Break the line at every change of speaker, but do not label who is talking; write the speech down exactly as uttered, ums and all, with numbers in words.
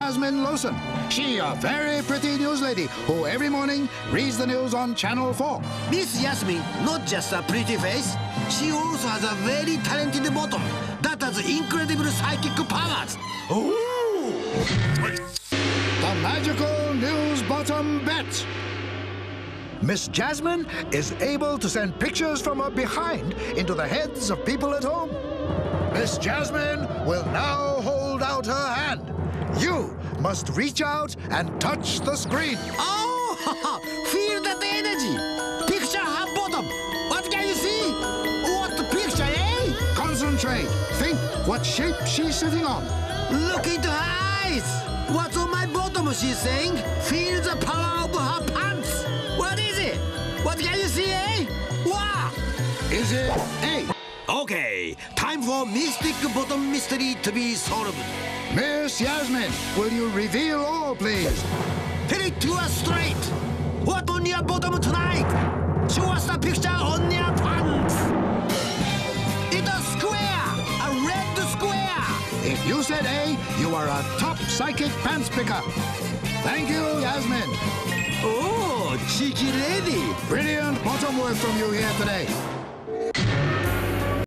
Jasmine Lawson. She a very pretty news lady who every morning reads the news on Channel four.
Miss Jasmine, not just a pretty face, she also has a very talented bottom that has incredible psychic powers. Ooh!
The magical news bottom bet. Miss Jasmine is able to send pictures from her behind into the heads of people at home. Miss Jasmine will now hold out her hand. You must reach out and touch the screen.
Oh, feel that energy. Picture her bottom. What can you see? What picture, eh?
Concentrate. Think what shape she's sitting on.
Look into her eyes. What's on my bottom, she's saying? Feel the power of her pants. What is it? What can you see, eh? Wow!
Is it A?
Okay, time for Mystic Bottom Mystery to be solved.
Miss Jasmine, will you reveal all, please?
Tell it to us straight. What on your bottom tonight? Show us the picture on your pants. It's a square, a red square.
If you said A, you are a top psychic pants picker. Thank you, Jasmine.
Oh, cheeky lady.
Brilliant bottom work from you here today.